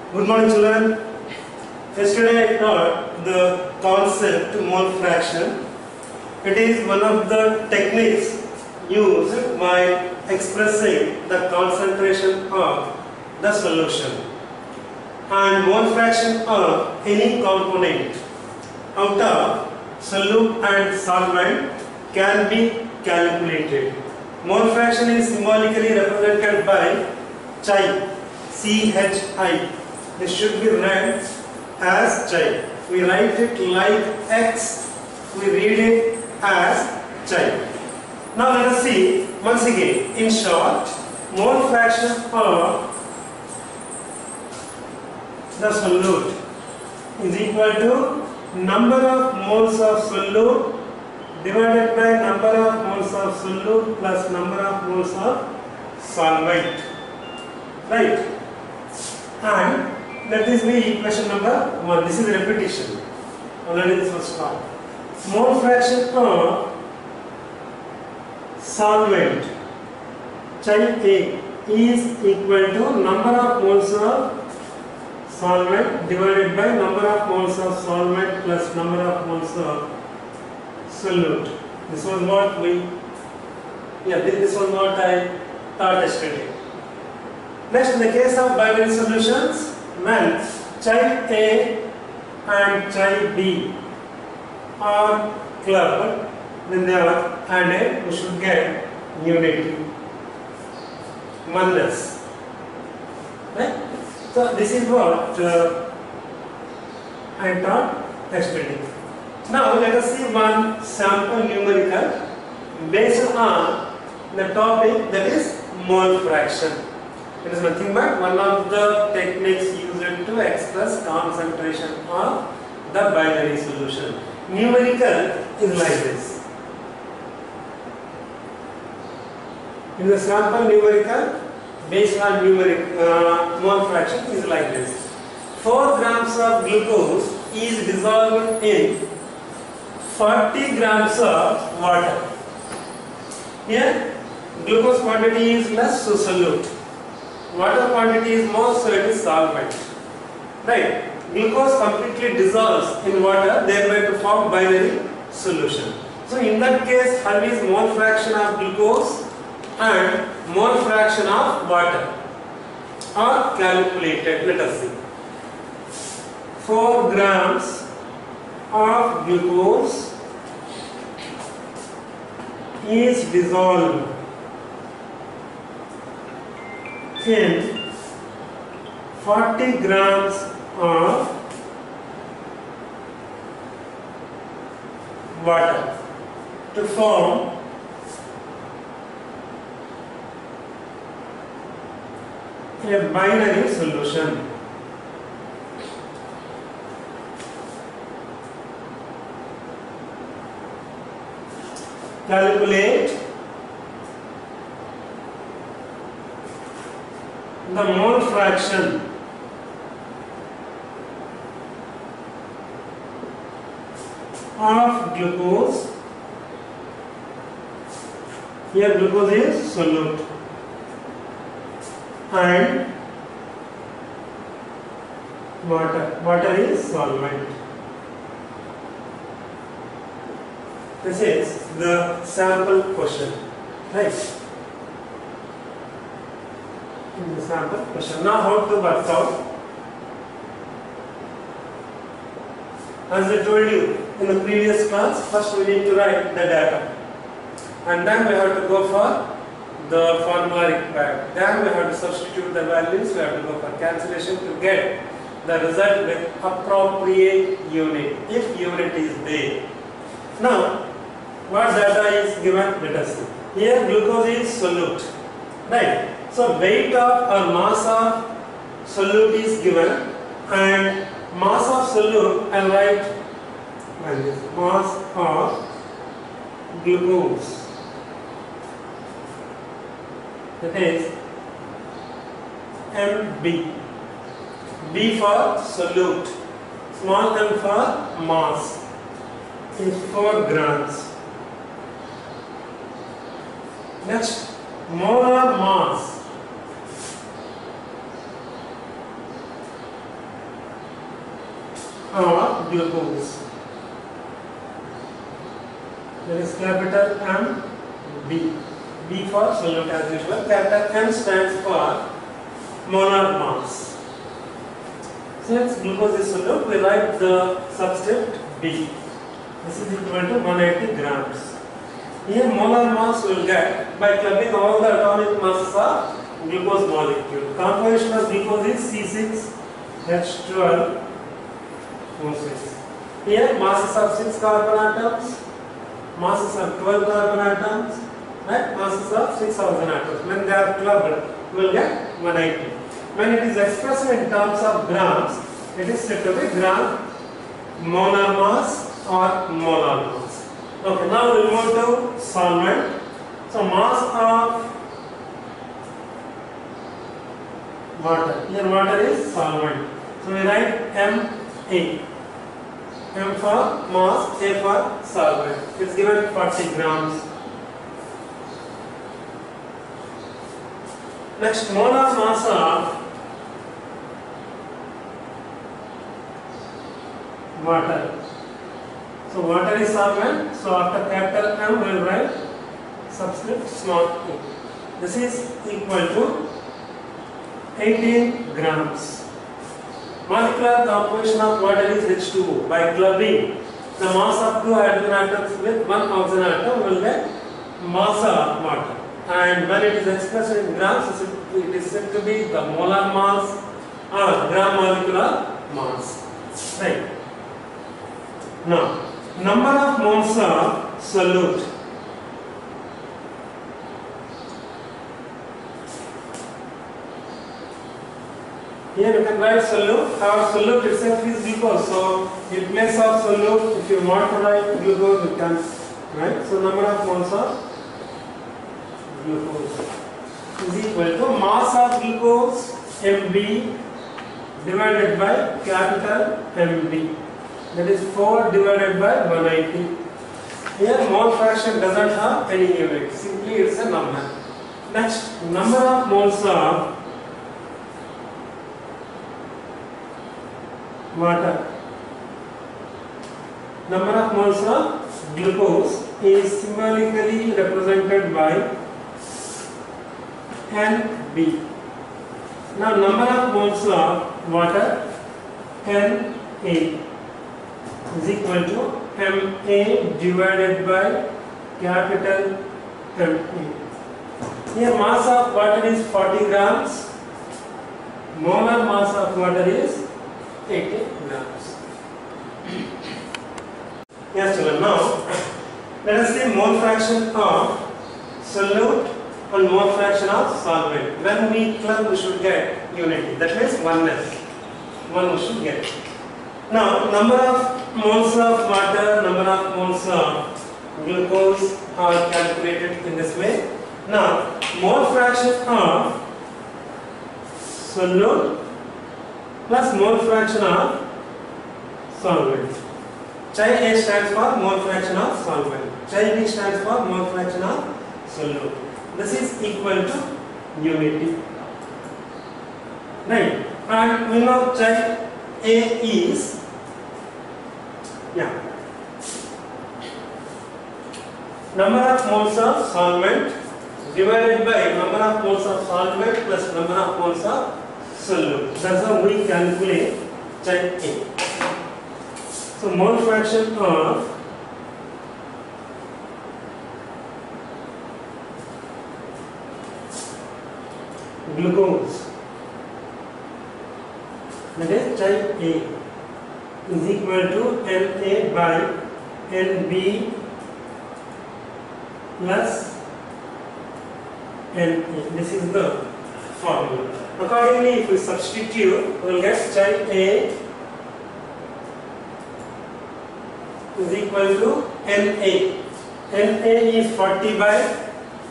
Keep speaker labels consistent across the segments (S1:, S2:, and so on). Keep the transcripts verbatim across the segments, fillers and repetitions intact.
S1: Good morning, children. Yesterday I taught the concept mole fraction. It is one of the techniques used by expressing the concentration of the solution. And mole fraction of any component out of solute and solvent can be calculated. Mole fraction is symbolically represented by chi, C H I. This should be read as chi. We write it like X, we read it as chi. Now let us see once again. In short, mole fraction of the solute is equal to number of moles of solute divided by number of moles of solute plus number of moles of solvent. Right? And let this be equation number one. This is repetition. Already this was taught. Mole fraction of solvent chi A is equal to number of moles of solvent divided by number of moles of solvent plus number of moles of solute. This was what we, yeah, this was what I taught yesterday. Next, in the case of binary solutions, when chi A and chi B are clubbed, when they are added, we should get unity, oneness. Right? So this is what uh, I taught yesterday. Now let us see one sample numerical based on the topic, that is mole fraction. It is nothing but one of the techniques used to express concentration of the binary solution. Numerical is like this. In the sample numerical based on numeric uh, mole fraction is like this. four grams of glucose is dissolved in forty grams of water. Here glucose quantity is less, so solute. Water quantity is more, so it is solvent. Right? Glucose completely dissolves in water, thereby to form binary solution. So in that case, how is mole fraction of glucose and mole fraction of water are calculated? Let us see. four grams of glucose is dissolved in forty grams of water to form a binary solution. Calculate the mole fraction of glucose. Here glucose is solute and water. Water is solvent. This is the sample question, right? In the sample question. Now how to work out? As I told you in the previous class, first we need to write the data, and then we have to go for the formula required. Then we have to substitute the values, we have to go for cancellation to get the result with appropriate unit, if unit is there. Now, what data is given? Let us see. Here glucose is solute, right? So weight of or mass of solute is given, and mass of solute, I write mass of glucose. That is M B. B for solute, small m for mass, is four grams. Next, molar mass or glucose. There is capital M, B. B for solute as usual. Capital M stands for molar mass. Since glucose is solute, we write the subscript B. This is equal to one hundred eighty grams. Here molar mass will get by clubbing all the atomic masses of glucose molecule. Composition of glucose is C six H twelve O six. Here masses of six carbon atoms, masses of twelve carbon atoms, right? Masses of six thousand atoms. When they are clubbed, we will get one hundred eighty. When it is expressed in terms of grams, it is said to be gram molar mass or molar mass. Okay, now we will move to solvent. So mass of water. Here water is solvent. So we write M A. M for mass, A for solvent. It's given forty grams. Next, molar mass of water. So water is solvent. So after capital M we will write subscript small a. This is equal to eighteen grams. Molecular composition of water is H two O. By clubbing the mass of two hydrogen atoms with one oxygen atom, we will get mass of water. And when it is expressed in grams, it is said to be the molar mass or gram molecular mass. Right. Now, number of moles of solute. Here you can write solute. Our solute itself is glucose. So, in place of solute, if you want to write glucose, you can write. So, number of moles of glucose is equal to mass of glucose M B divided by capital M B. That is four divided by one hundred eighty. Here mole fraction doesn't have any unit. Simply it's a number. Next, number of moles of water. Number of moles of glucose is symbolically represented by N B. Now number of moles of water N A is equal to M A divided by capital M A. Here mass of water is forty grams. Molar mass of water is eighty grams. Yes children, now let us see mole fraction of solute and mole fraction of solvent. When we club, we should get unity. That means oneness. One we should get. Now, number of moles of water, number of moles of glucose are calculated in this way. Now, mole fraction of solute plus mole fraction of solvent. Chi A stands for mole fraction of solvent. Chi B stands for mole fraction of solute. This is equal to unity. Right. And we know chi A is, yeah, number of moles of solvent divided by number of moles of solvent plus number of moles of solute. That's how we calculate chi A. So mole fraction of glucose, that is chi A, is equal to N A by N B plus N A. This is the formula. Accordingly, if we substitute, we will get chi A is equal to N A. N A is forty by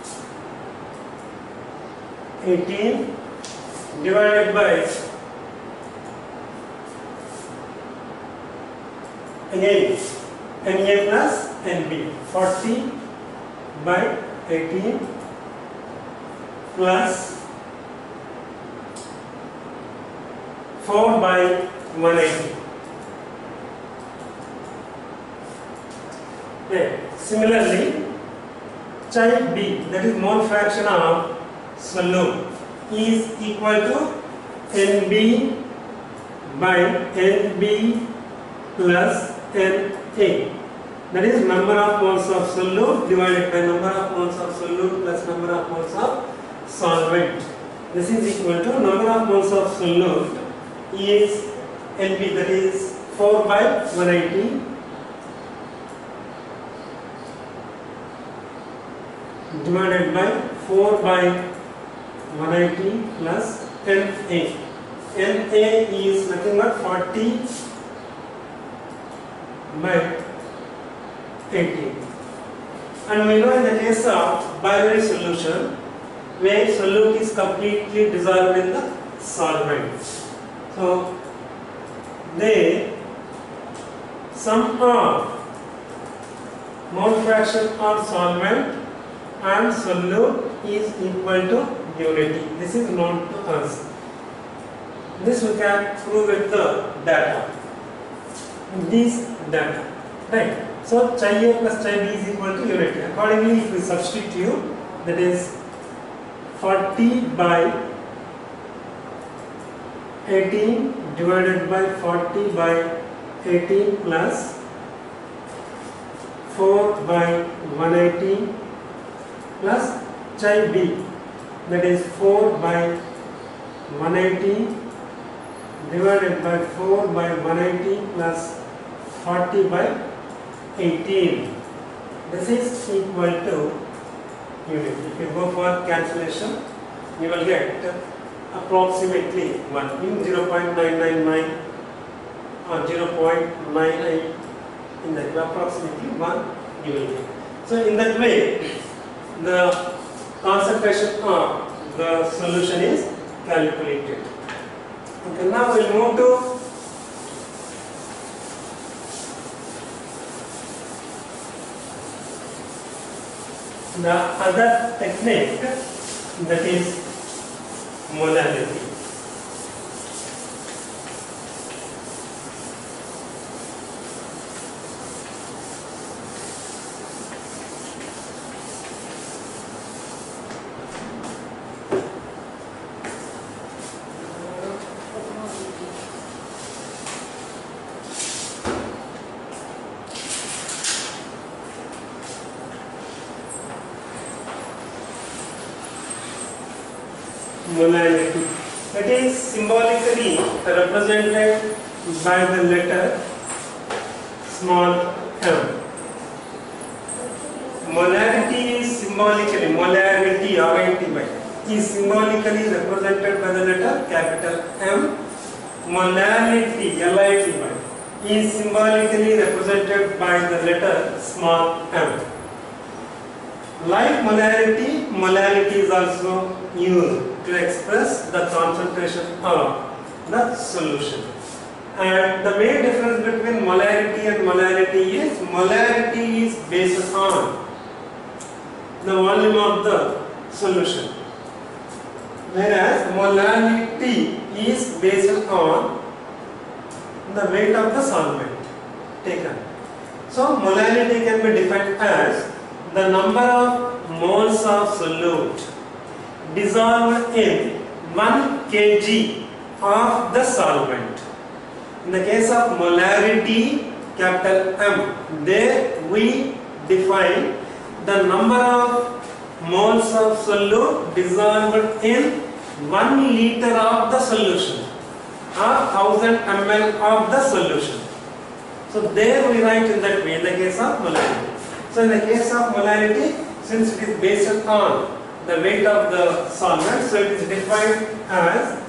S1: eighteen divided by, again, N A plus N B. forty by eighteen plus four by one hundred eighty. Similarly, chi B, that is mole fraction of solute, is equal to N B by N B plus N A. That is number of moles of solute divided by number of moles of solute plus number of moles of solvent. This is equal to number of moles of solute is N B, that is four by one eighty divided by four by one eighty plus N A. N A is nothing but forty by eighteen. And we know in the case of binary solution, where solute is completely dissolved in the solvent. So, the sum of mole fraction of solvent and solute is equal to unity. This is known to us. This we can prove with the data. These data, right? So chi A plus chi B is equal to unity. Accordingly, if we substitute, that is forty by eighteen divided by forty by eighteen plus four by one eighty plus chi B, that is four by one eighty divided by four by one eighty plus forty by eighteen. This is equal to unity. If you go for cancellation, you will get approximately one in zero point nine nine nine or zero point nine eight, in that approximately one you will get. So in that way, the concentration of the solution is calculated. Okay, now we will move to the other technique, that is molality. Molality. It is symbolically represented by the letter small m. Molarity is symbolically, molarity or antibody is symbolically represented by the letter capital M. Molality, L I T Y, is symbolically represented by the letter small m. Like molarity, molality is also used to express the concentration of the solution. And the main difference between molarity and molality is molarity is based on the volume of the solution, whereas molality is based on the weight of the solvent taken. So molality can be defined as the number of moles of solute dissolved in one kilogram of the solvent. In the case of molarity, capital M, there we define the number of moles of solute dissolved in one liter of the solution or one thousand milliliters of the solution. So there we write in that way in the case of molarity. So in the case of molarity, since it is based on the weight of the solvent, so it is defined as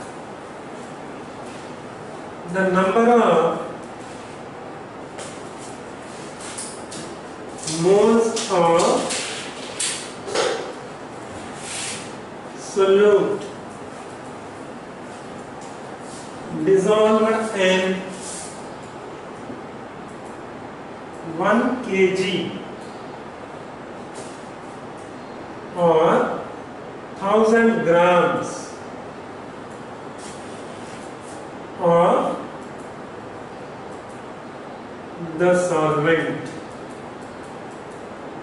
S1: the number of moles of solute dissolved in one kilogram or thousand grams of the solvent.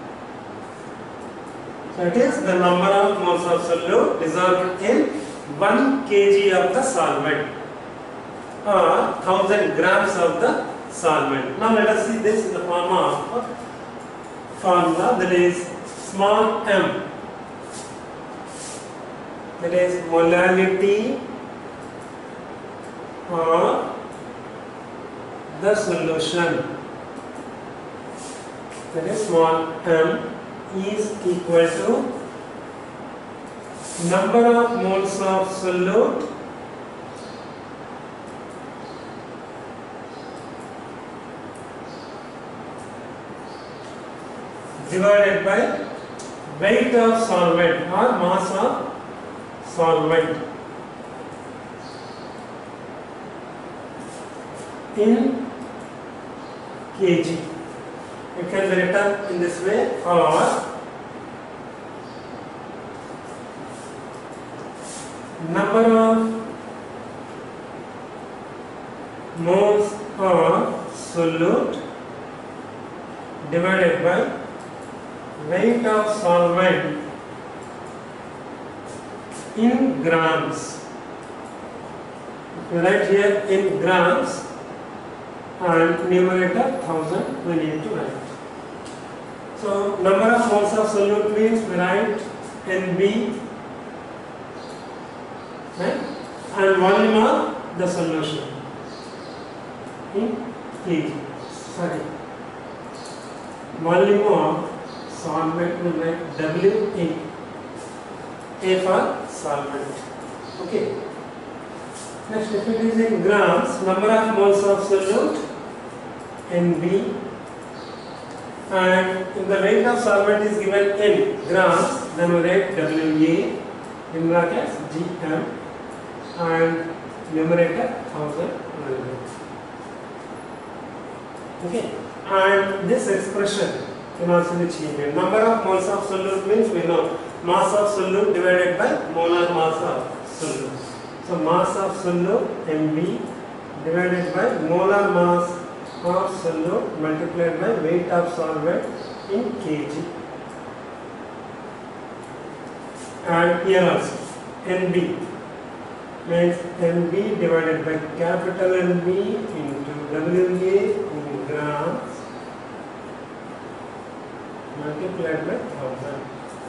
S1: That is the number of moles of solute dissolved in one kilogram of the solvent or one thousand grams of the solvent. Now let us see this in the form of formula, that is small m, that is molality or the solution, that is small m is equal to number of moles of solute divided by weight of solvent or mass of solvent in kg. It can be written in this way, or number of moles of solute divided by weight of solvent in grams. We write here in grams and numerator thousand we need to write. So number of moles of solute means we write N B, right? And volume of the solution in kg. Sorry, volume of solvent will write W A, A for solvent. Okay. Next, if it is in grams, number of moles of solute N B, and if the weight of solvent is given in grams, then we write W A in brackets G M and numerator thousand. Okay, and this expression can also be changed. Number of moles of solute means we know mass of solute divided by molar mass of solute. So mass of solute M B divided by molar mass of solute multiplied by weight of solvent in kg. And here also N B means N B divided by capital N B into W A in grams multiplied by thousand.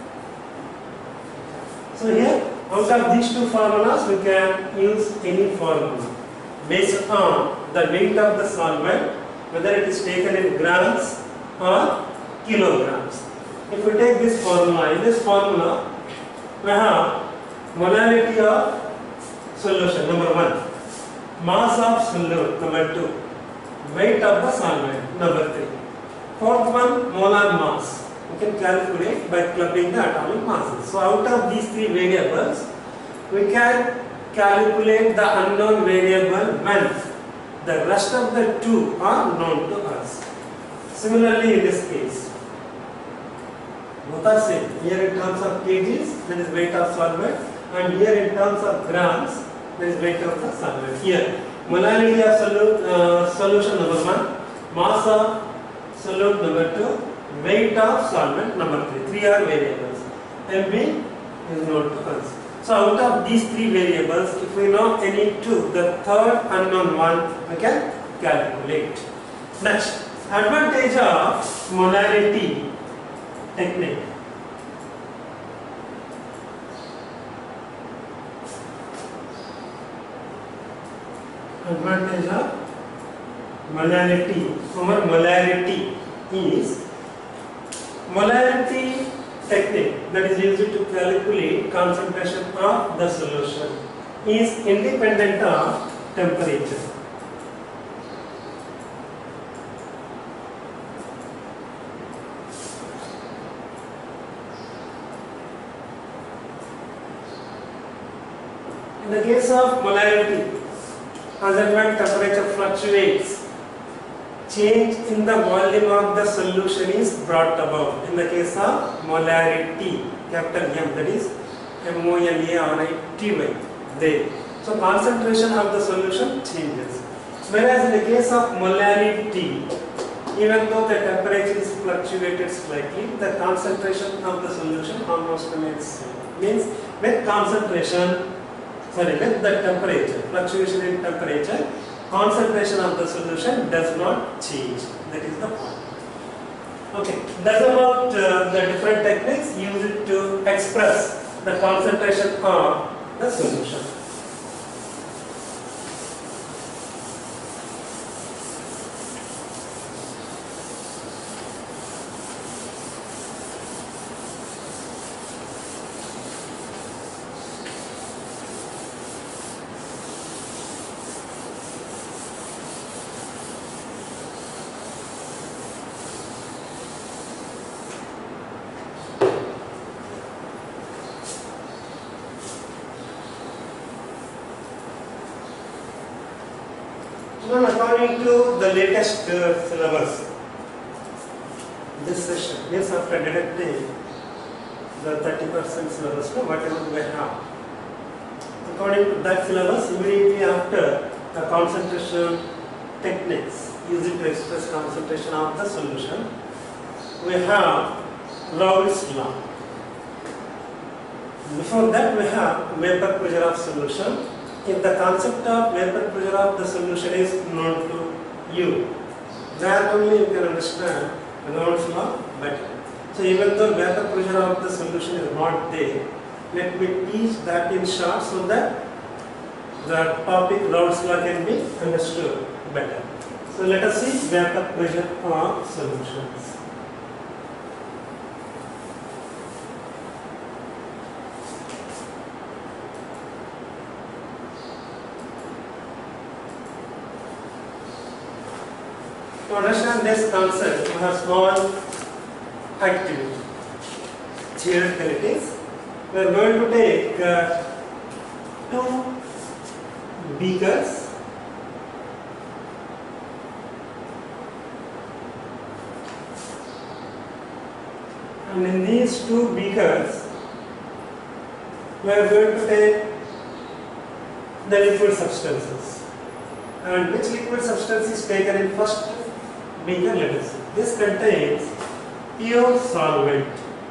S1: So here, out of these two formulas, we can use any formula based on the weight of the solvent, whether it is taken in grams or kilograms. If we take this formula, in this formula, we have molality of solution, number one, mass of solute, number two, weight of the solvent, number three. Fourth one, molar mass. We can calculate by clubbing the atomic masses. So out of these three variables, we can calculate the unknown variable when the rest of the two are known to us. Similarly, in this case, both are same. Here in terms of kgs, that is weight of solvent, and here in terms of grams, that is weight of the solvent. Here, molality of solute, uh, solution number one, mass of solute number two, weight of solvent number three. Three are variables. M B is known to us. So out of these three variables, if we know any two, the third unknown one we can calculate. Next, advantage of molarity technique. Advantage of molarity. Our molarity is molarity technique that is used to calculate concentration of the solution is independent of temperature. In the case of molarity, as and when temperature fluctuates, change in the volume of the solution is brought about. In the case of molarity, capital M, that is M O L A R I T Y, there. So concentration of the solution changes. Whereas in the case of molarity, even though the temperature is fluctuated slightly, the concentration of the solution almost remains same. Means with concentration, sorry, with the temperature, fluctuation in temperature, concentration of the solution does not change. That is the point. Okay, that's about uh, the different techniques used to express the concentration of the solution. Now, according to the latest uh, syllabus, this session is after deducting the thirty percent syllabus, no, whatever we have. According to that syllabus, immediately after the concentration techniques used to express concentration of the solution, we have Raoult's law. Before that, we have vapor pressure of solution. If the concept of vapor pressure of the solution is known to you, then only you can understand Raoult's law better. So even though vapor pressure of the solution is not there, let me teach that in short so that the topic Raoult's law can be understood better. So let us see vapor pressure of solutions. To understand this concept, we have small activity. Theoretical it is. We are going to take uh, two beakers, and in these two beakers, we are going to take the liquid substances. And which liquid substance is taken in first beaker? Let us see. This contains pure solvent.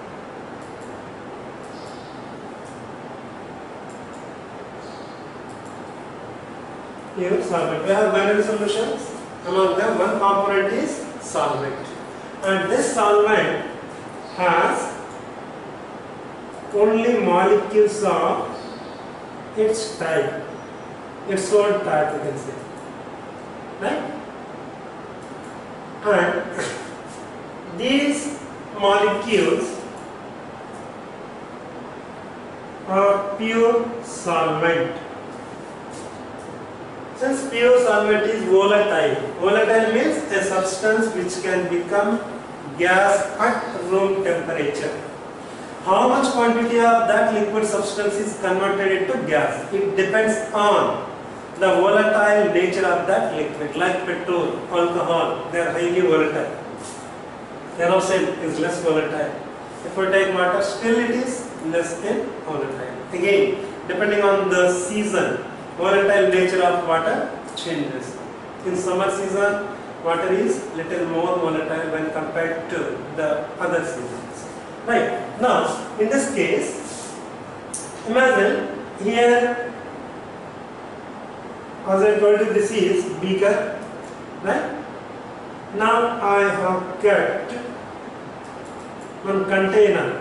S1: Pure solvent. We have binary solutions. Among them, one component is solvent. And this solvent has only molecules of its type, its own type, you can say. Right? And these molecules are pure solvent. Since pure solvent is volatile, volatile means a substance which can become gas at room temperature. How much quantity of that liquid substance is converted into gas? It depends on the volatile nature of that liquid, like petrol, alcohol, they are highly volatile. Kerosene is less volatile. If we take water, still it is less than volatile. Again, depending on the season, volatile nature of water changes. In summer season, water is little more volatile when compared to the other seasons. Right. Now, in this case, imagine here, as I told you, this is beaker, right? Now I have kept one container.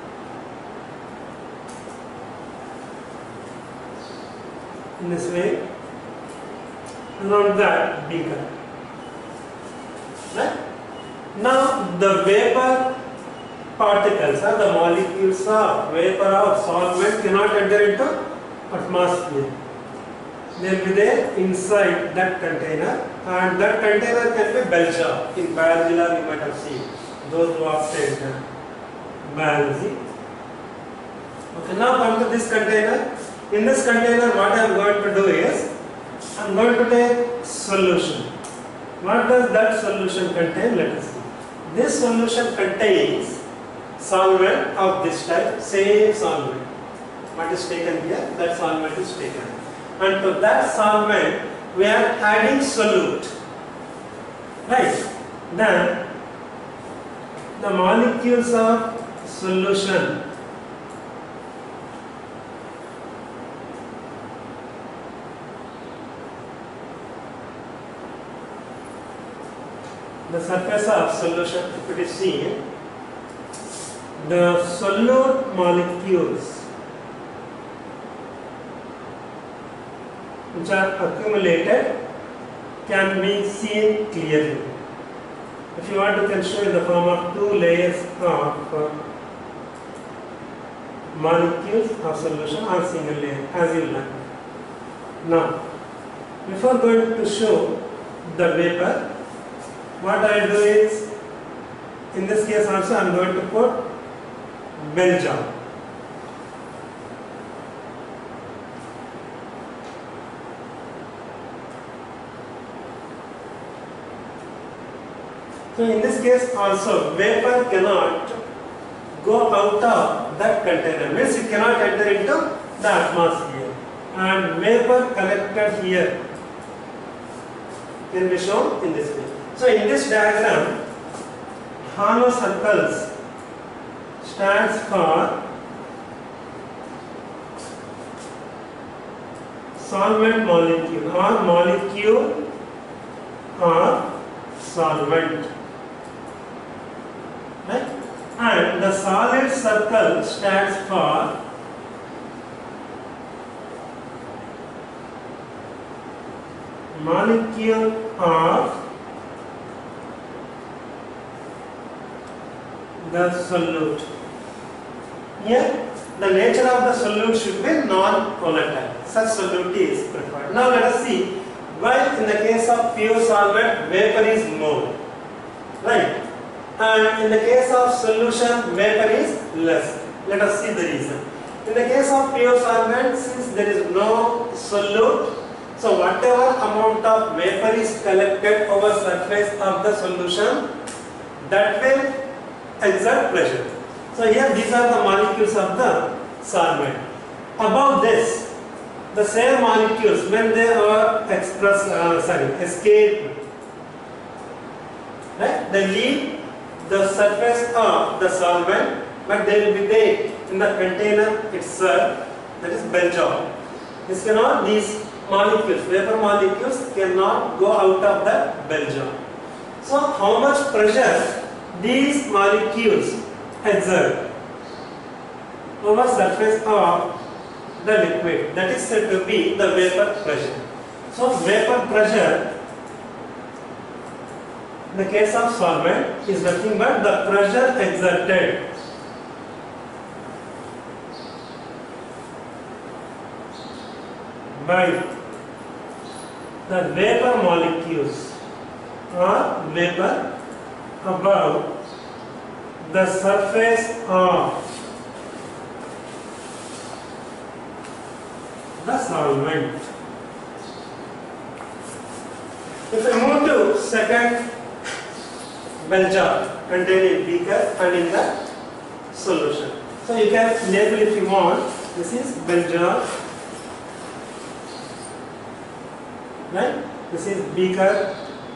S1: In this way, around that beaker, right? Now the vapor particles or the molecules of vapor or solvent cannot enter into atmosphere. They will be there inside that container, and that container can be bell jar. In biology lab you might have seen those who have studied biology. Okay, now come to this container. In this container, what I am going to do is, I am going to take solution. What does that solution contain? Let us see. This solution contains solvent of this type, same solvent. What is taken here? That solvent is taken. And to that solvent, we are adding solute. Right? then the molecules of solution the surface of solution, if it is seen, the solute molecules which are accumulated can be seen clearly. If you want, you can show in the form of two layers of uh, molecules of solution or single layer, as you like. Now, before going to show the vapor, what I will do is, in this case also I am going to put bell jar. So in this case also, vapor cannot go out of that container, means it cannot enter into the atmosphere, and vapor collected here can be shown in this way. So in this diagram, Hano circles stands for solvent molecule or molecule or solvent, right? And the solid circle stands for molecule of the solute. Here, the nature of the solute should be non-volatile. Such solute is preferred. Now let us see why in the case of pure solvent vapor is more, right? And in the case of solution vapor is less. Let us see the reason. In the case of pure solvent, since there is no solute, so whatever amount of vapor is collected over surface of the solution, that will exert pressure. So here these are the molecules of the solvent. Above this, the same molecules when they are express, uh, sorry, escape, right? They leave the surface of the solvent, but they will be there in the container itself. That is bell jar. This cannot, these molecules, vapor molecules cannot go out of the bell jar. So how much pressure these molecules exert over surface of the liquid, that is said to be the vapor pressure. So vapor pressure in the case of solvent is nothing but the pressure exerted by the vapor molecules or vapor above the surface of the solvent. If I move to second bell jar containing beaker and in the solution. So you can label if you want. This is bell jar, right? This is beaker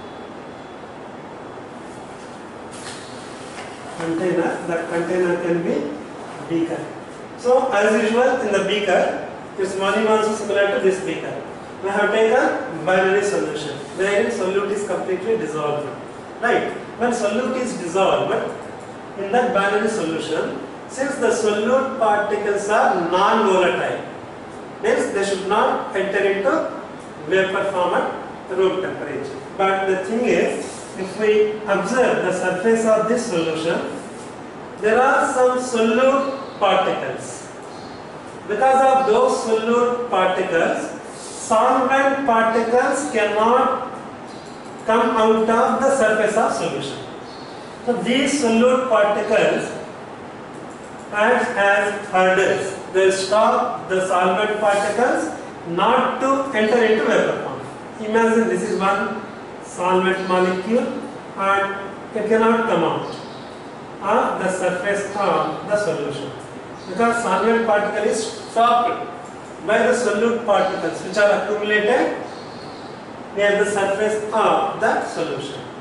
S1: container. The container can be beaker. So as usual in the beaker, its volume also similar to this beaker. We have taken binary solution wherein solute is completely dissolved, right? When solute is dissolved in that binary solution, since the solute particles are non-volatile, means they should not enter into vapor form at room temperature. But the thing is, if we observe the surface of this solution, there are some solute particles. Because of those solute particles, solvent particles cannot come out of the surface of solution. So these solute particles act as hurdles. They stop the solvent particles not to enter into vapor form. Imagine this is one solvent molecule and it cannot come out of the surface of the solution, because solvent particle is stopped by the solute particles which are accumulated near the surface of the solution.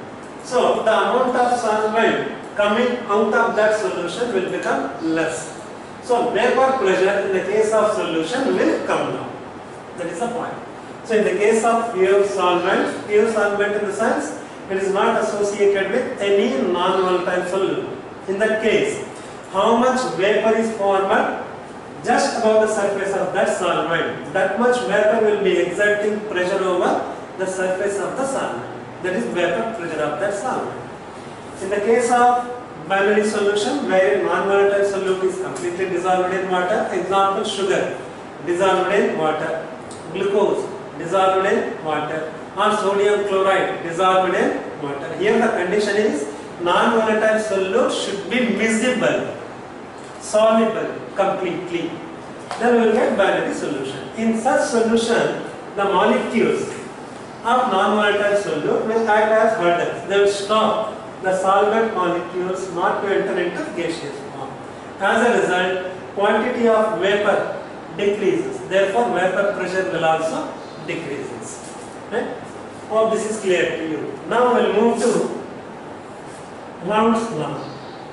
S1: So the amount of solvent coming out of that solution will become less. So vapor pressure in the case of solution will come down. That is the point. So in the case of pure solvent, pure solvent in the sense it is not associated with any non-volatile solute. In that case, how much vapor is formed just above the surface of that solvent, that much vapor will be exerting pressure over the surface of the solvent. That is vapor pressure of that solvent. In the case of binary solution where non-volatile solute is completely dissolved in water, example sugar dissolved in water, glucose dissolved in water, or sodium chloride dissolved in water. Here the condition is non-volatile solute should be miscible, soluble completely. Then we will get binary solution. In such solution, the molecules of non-volatile solute will act as hurdles. They will stop the solvent molecules not to enter into gaseous form. As a result, quantity of vapor decreases. Therefore, vapor pressure will also decreases. Right? Hope this is clear to you. Now we will move to Raoult's law.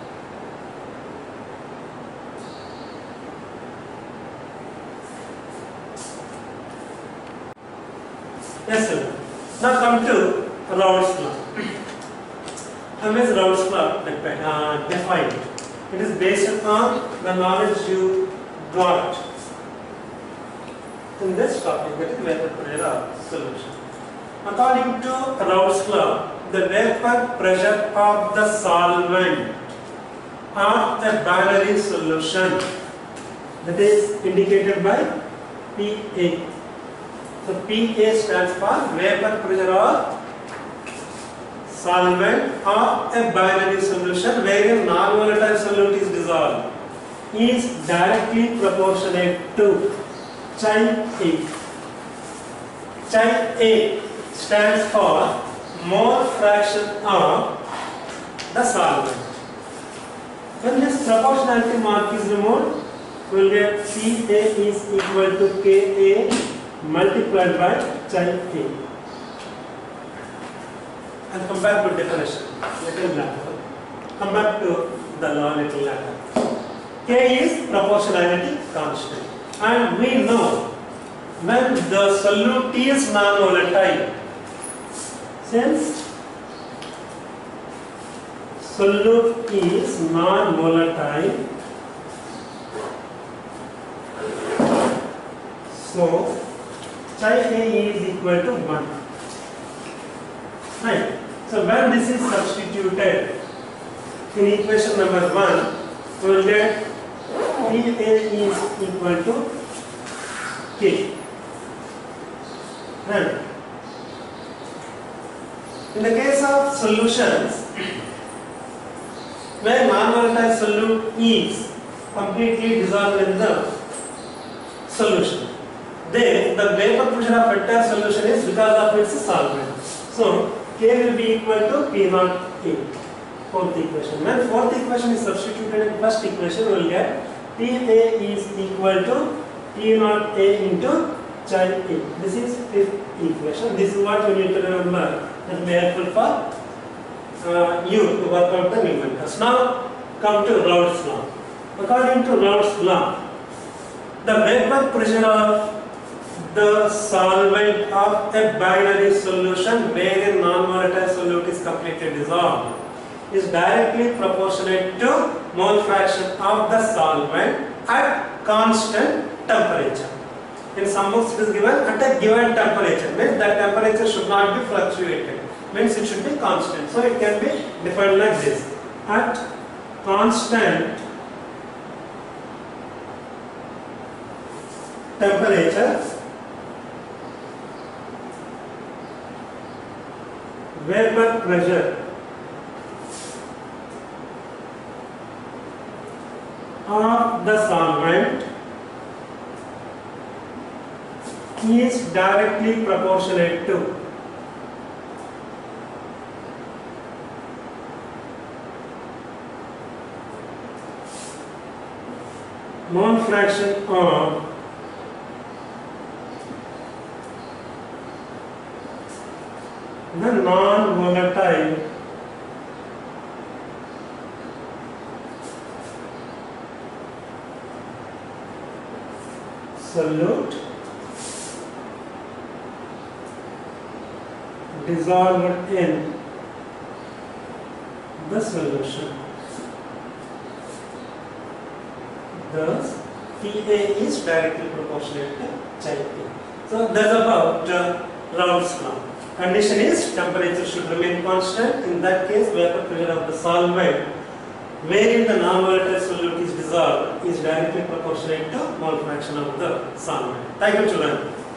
S1: Yes, sir. Now come to Raoult's law. How is Raoult's law uh, defined? It is based on the knowledge you got in this topic, that is vapor pressure solution. According to Raoult's law, the vapor pressure of the solvent of a binary solution, that is indicated by P A. So P A stands for vapor pressure of solvent of a binary solution wherein non-volatile solute is dissolved, is directly proportionate to chi A. Chi A stands for mole fraction of the solvent. When this proportionality mark is removed, we will get P A is equal to K A multiplied by chi A. And come back to definition little later. Come back to the law little later. K is proportionality constant. And we know when the solute is non-volatile, since solute is non-volatile, so chi A is equal to one. Right. So when this is substituted in equation number one, we will get P A is equal to K. Right. In the case of solutions where non-volatile solute is completely dissolved in the solution, then the vapor pressure of entire solution is because of its solvent. So K will be equal to P naught A. Fourth equation. When fourth equation is substituted in first equation, we will get P A is equal to P naught A into chi A. This is fifth equation. This is what you need to remember. That will be helpful for uh, you to work out the numericals. Now come to Raoult's law. According to Raoult's law, the vapor pressure of the solvent of a binary solution wherein non-volatile solute is completely dissolved is directly proportionate to mole fraction of the solvent at constant temperature. In some books it is given at a given temperature, means that temperature should not be fluctuated, means it should be constant. So it can be defined like this: at constant temperature, vapor pressure of the solvent is directly proportionate to mole fraction of the non-volatile solute dissolved in the solution. Thus, P A is directly proportionate to chi P. So that's about uh, Raoult's law. Condition is temperature should remain constant. In that case, vapor pressure of the solvent wherein the non-volatile solute is dissolved is directly proportionate to mole fraction of the solvent. Thank you, children.